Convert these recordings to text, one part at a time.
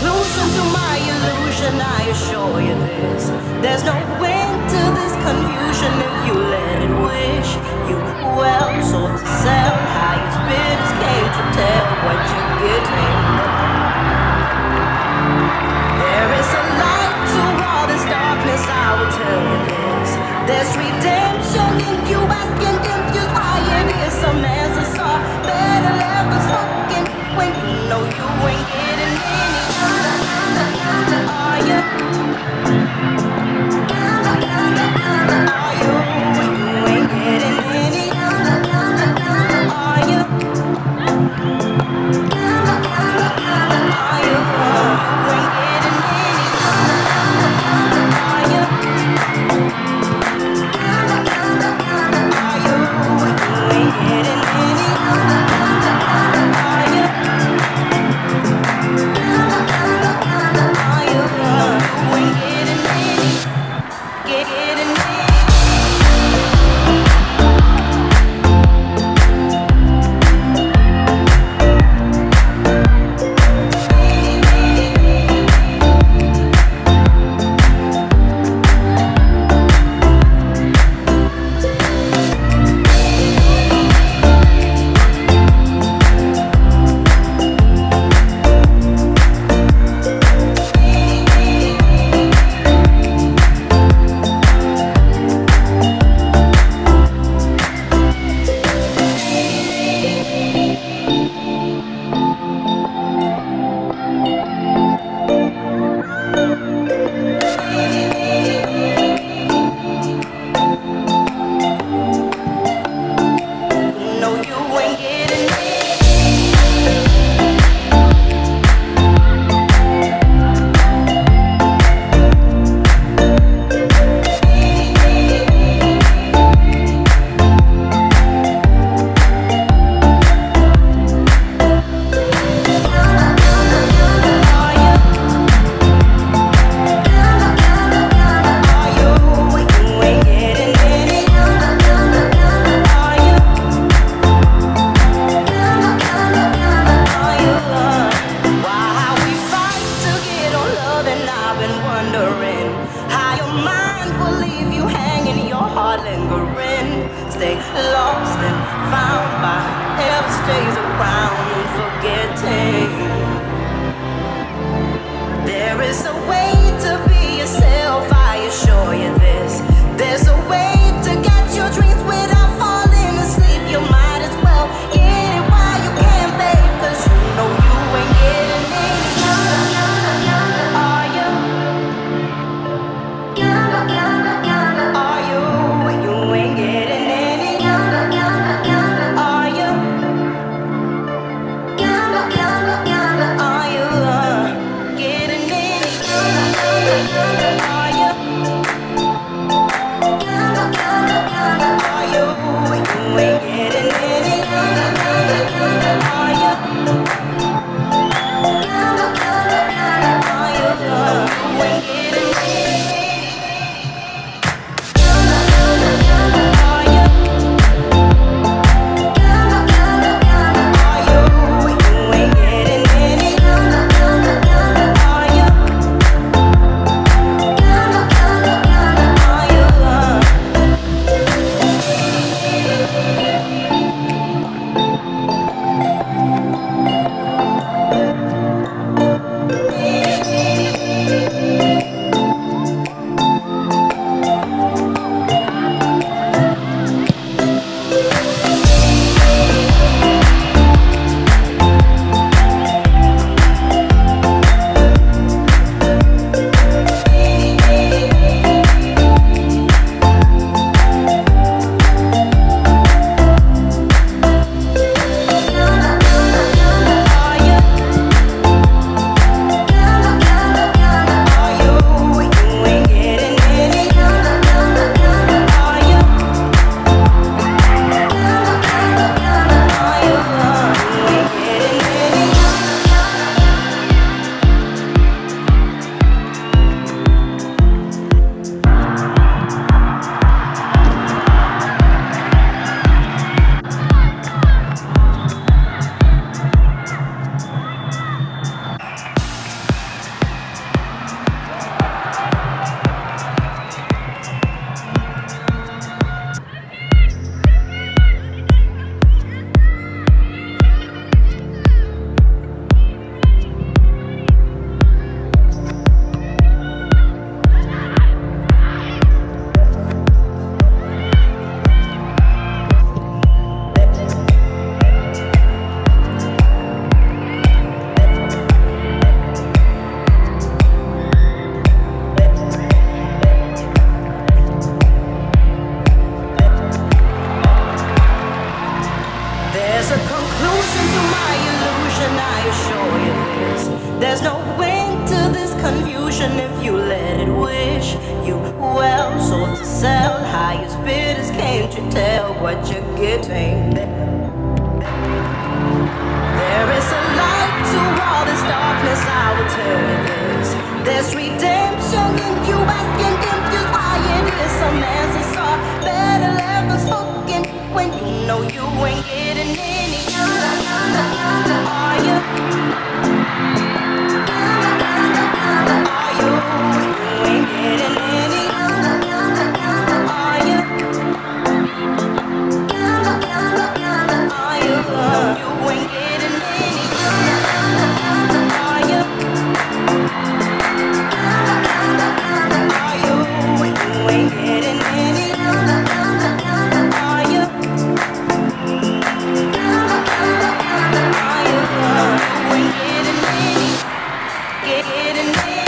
conclusion to my illusion, I assure you this. There's no end to this confusion if you let it wish you well. Sold to sell, highest bidders came to tell what you're getting. There is a light to all this darkness, I will tell you this. There's redemption in you, asking confused why it is some answers are better left unspoken when you know you ain't getting any. Are you? Are you? You ain't getting any. Are you? Are you? You ain't getting any. Are you? Are you? You ain't getting any. Are you? Are you? You ain't getting any. Getting any. Stay lost and found by whoever stays around forgetting. There is a way to be yourself, I assure you this. There's a way to get your dreams without falling asleep. You might as well get it while you can, babe, 'cause you know you ain't getting any. Are you? Are you? You ain't getting any. Are you? Are you getting any? Are you? Are you? You ain't getting any. Are you? Are you? You ain't getting any. Losing to my illusion, I assure you this. There's no end to this confusion if you let it wish you well. Sold to sell, highest bidders, can't you tell what you're getting there? There is a light to all this darkness, I will tell you this. There's redemption in you, asking confused why it is some answers are better left unspoken when you know you ain't getting any. Are you? Are you? You ain't getting any. Are you? Are you? You ain't getting any. Are you? Are you? You ain't getting any. Are you? Are you? You ain't getting any. Getting any.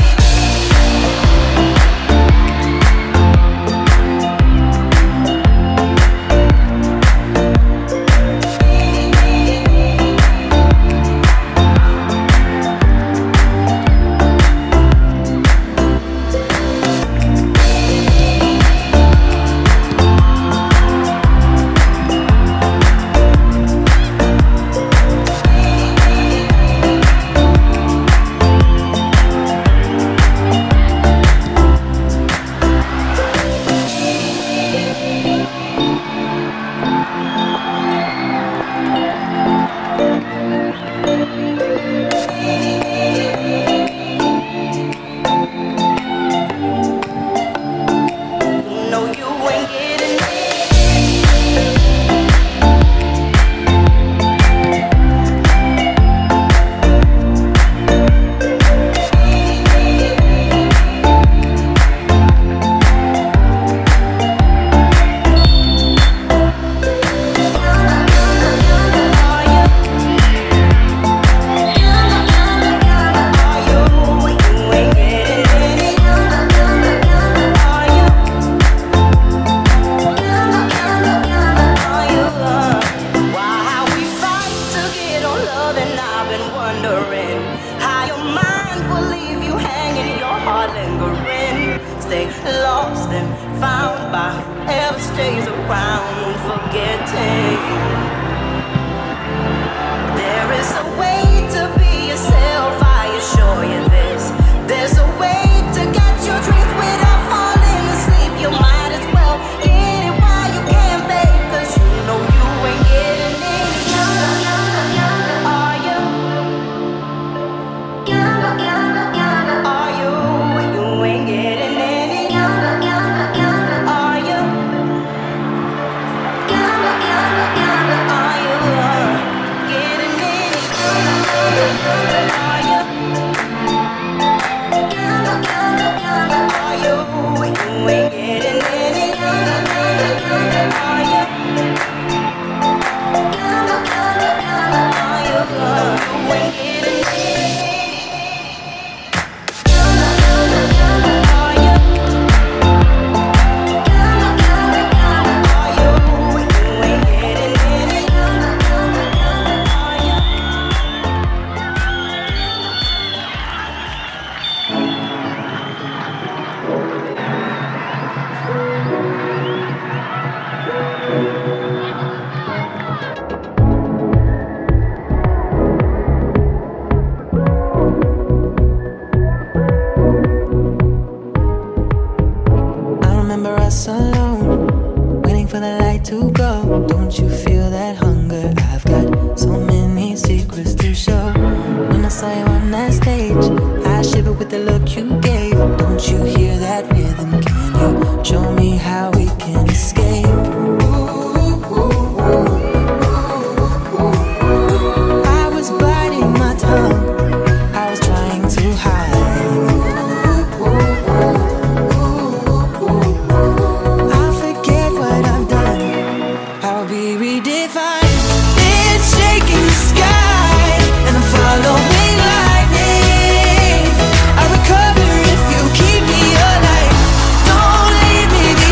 Following lightning, I recover if you keep me alive. Don't leave me.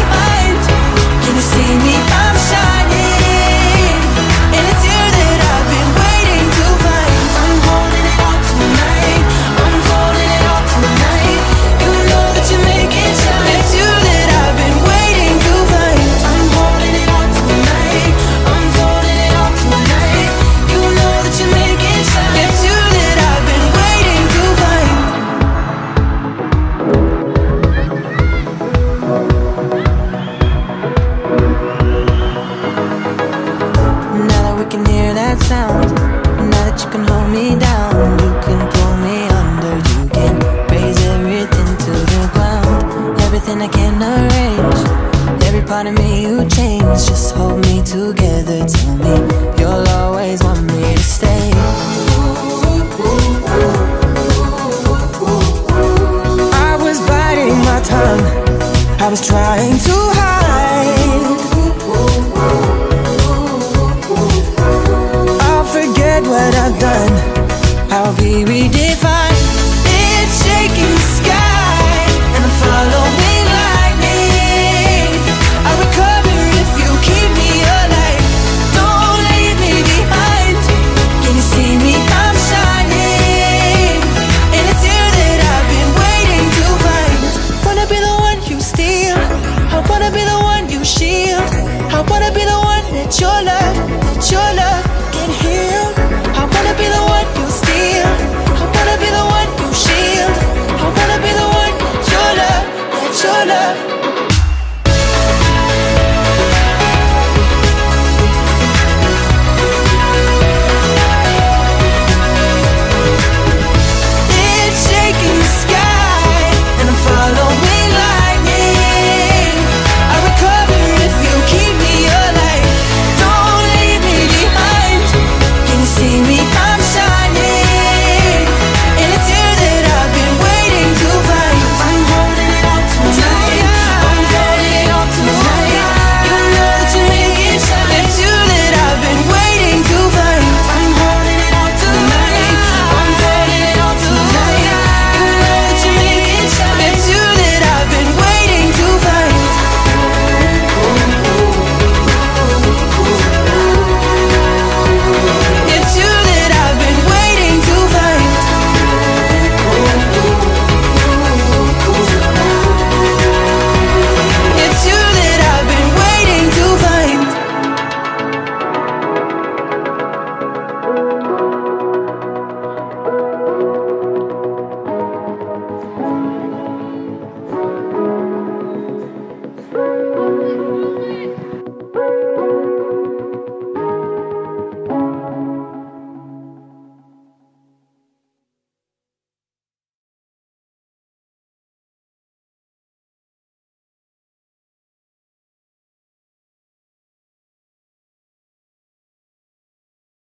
hands, just hold me together. Tell me you'll always want me to stay. I was biting my tongue, I was trying to hide. I'll forget what I've done, I'll be redefined.